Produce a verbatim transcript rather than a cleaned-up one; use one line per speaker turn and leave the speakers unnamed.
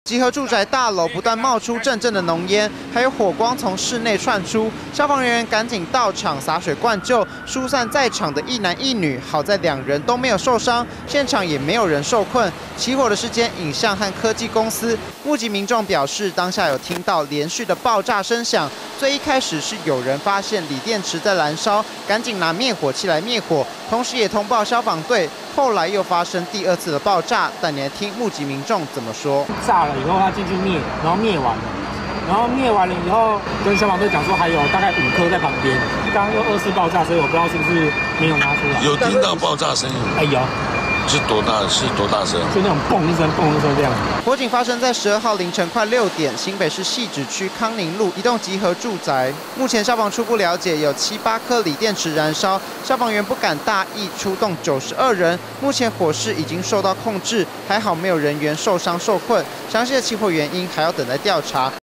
集合住宅大楼不断冒出阵阵的浓烟，还有火光从室内窜出，消防人员赶紧到场洒水灌救，疏散在场的一男一女。好在两人都没有受伤，现场也没有人受困。起火的是间影像和科技公司，目击民众表示，当下有听到连续的爆炸声响。最一开始是有人发现锂电池在燃烧，赶紧拿灭火器来灭火，同时也通报消防队。后来又发生第二次的爆炸，但你来听目击民众怎么说。
炸了以后，他进去灭，然后灭完了，然后灭完了以后，跟消防队讲说还有大概五颗在旁边。刚刚又二次爆炸，所以我不知道是不是没有拿出来。
有听到爆炸声音？
哎有。
是多大？是多大声？
就那种嘣一声、嘣一声这样。
火警发生在十二号凌晨快六点，新北市汐止区康宁路一栋集合住宅。目前消防初步了解有七八颗锂电池燃烧，消防员不敢大意，出动九十二人。目前火势已经受到控制，还好没有人员受伤受困。详细的起火原因还要等待调查。